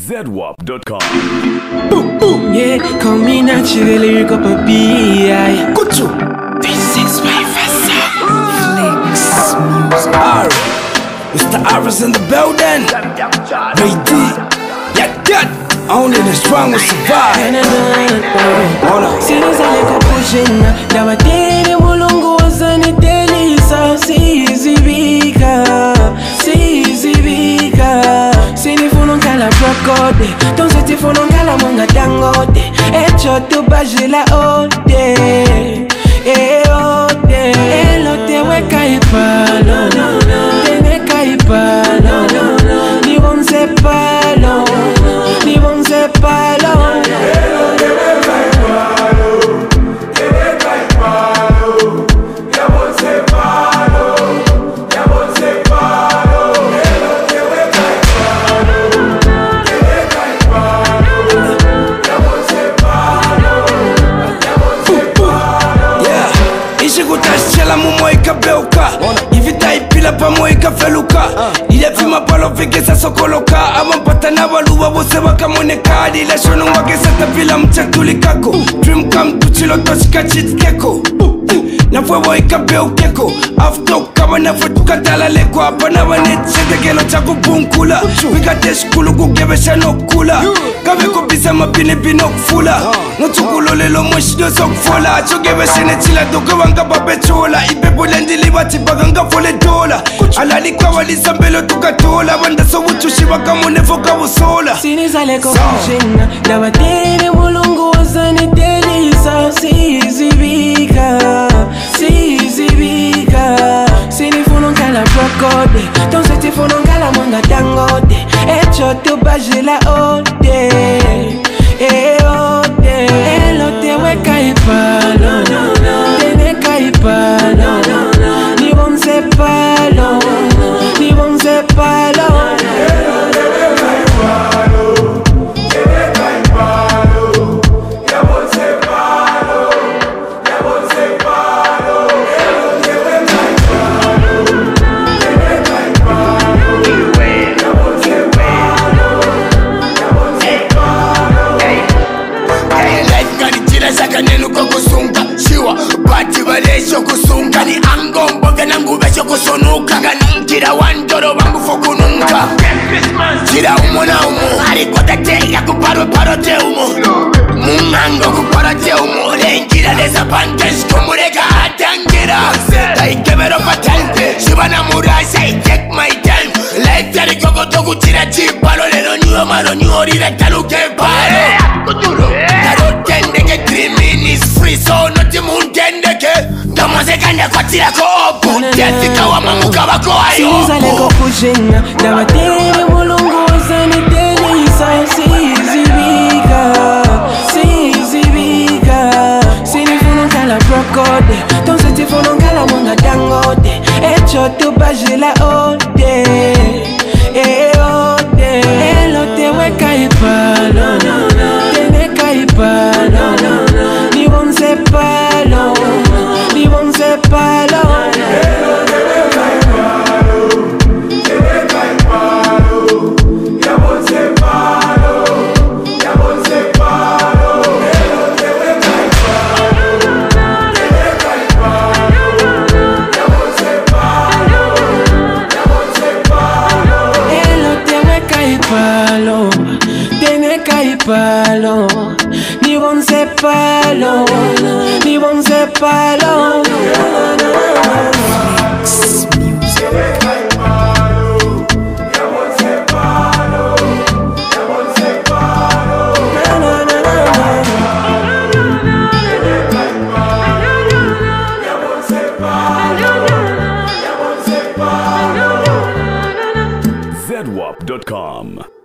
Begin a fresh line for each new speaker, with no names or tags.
ZWAP.com.
Yeah, call me naturally, lyrical papi.
Kuchu.
This is my first
Flex music. Mr. Iris in the building. Ray Dee. Yeah, good. Only the strong will survive.
Siniza leko pushing. Dawa tere mulungu wazani delisa. Sizibika. Sinifuno kala prokode. Tonse tifuno kala mwanga dangote. Echo tu bajila ode. Ode. Elote weka ipalo. Teneka ipalo. Ni bonse palo. Ni bonse palo.
Elote weka ipalo. Teneka ipalo. Ya bonse palo. Ya bonse palo. Elote weka ipalo. Teneka ipalo. Ya bonse palo. Ya bonse palo. Yeah. Ishi kutashela mumo ikabeuka. Ivita ipila pamo ikafeluka. Ilefima palo fikisa sokoloka. Amampata na waluwa wose wakamoneka. Lila shono wakesa tapila mchatulikako. Dream come tuchilo toshika chitkeko. Na fwewo ikabeukeko. After kama na fwe tukatala leko. Hapa na wanechete kelo chako bunkula. Wikatesh kulu kugebesha nokula. Kave kubisa mapine binokfula. Notukulo lelo mwishido sokfola. Chogebeshe nechila doka wanga babechola. Ipepo lendili wati baganga fole dola. Alali kwa walisambelo tukatola. Wanda so uchushi wakamonefo kawosola.
Siniza leko pushing. Dawa tere mulungu wazani delisa. Sizibika. Sinifuno kala prokode. Tonse tifuno kala mwanga dangote. Echo tu bajila ode. Ode. Elote weka ipalo. Teneka ipalo. Ni bonse palo. Ni bonse palo.
Elote weka ipalo. Teneka ipalo. Ya bonse palo. Ya bonse palo. Elote weka ipalo. Teneka ipalo. Ya bonse palo. Ya bonse palo.
Life ngani chila saka nenu kukusunga Shiwa bati balesho kusunga Ni angombo gana ngubesho kusunuka Gani chila wandoro wangu fokununga Chila umo na umo Harikota te ya kuparo paro te umo Mungango kuparo te umo Lengira lesa pantes kumureka atangira Taikemero patente Shiba na murasa I take my time Life yari koko toku chila chipalo Lelo nyuo maro nyuo rira taluke paro Narotendeke 3 minutes free so noti mundendeke Ndomose kande kwa tira kopu Tefika wa mamuka wako ayo
Siniza leko pushing. Dawa tere mulungu wazani delisa. Sizibika. Sinifuno kala prokode. Tonse tifuno kala mwanga dangote. Echo tu bajila ode. Ode. Elote weka ipalo. Teneka ipalo. Ni bonse palo. Ni bonse palo.
Elote weka ipalo. Teneka ipalo. Ya bonse palo. Ya bonse palo. Elote weka ipalo. Teneka ipalo. Ya bonse palo. Ya bonse palo.
Elote weka ipalo. Teneka ipalo. Ni bonse palo. Ni bonse palo.
Teneka ipalo. Ya bonse palo. Ya bonse palo. Teneka ipalo. Ya bonse palo. Ya bonse palo.
ZWAP.com.